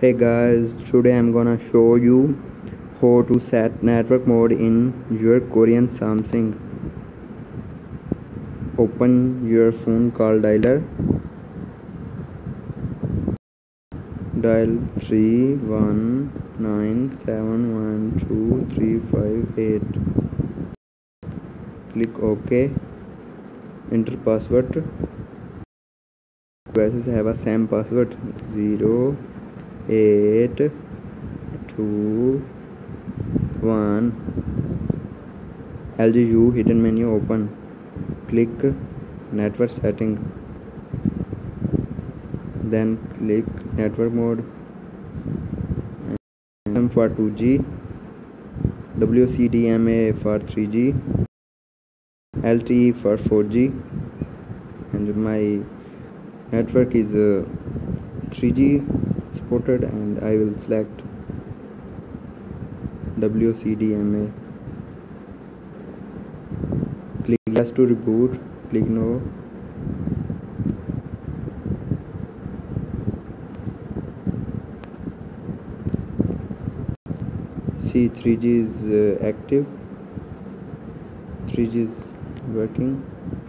Hey guys, today I'm gonna show you how to set network mode in your Korean Samsung. Open your phone call dialer. Dial 319711235 Click OK. Enter password. Devices have a same password 0821. LGU hidden menu open. Click network setting. Then click network mode. M for 2G, WCDMA for 3G, LTE for 4G, and my network is 3G supported, and I will select WCDMA. Click yes to reboot. Click no. See, 3G is active. 3G is working.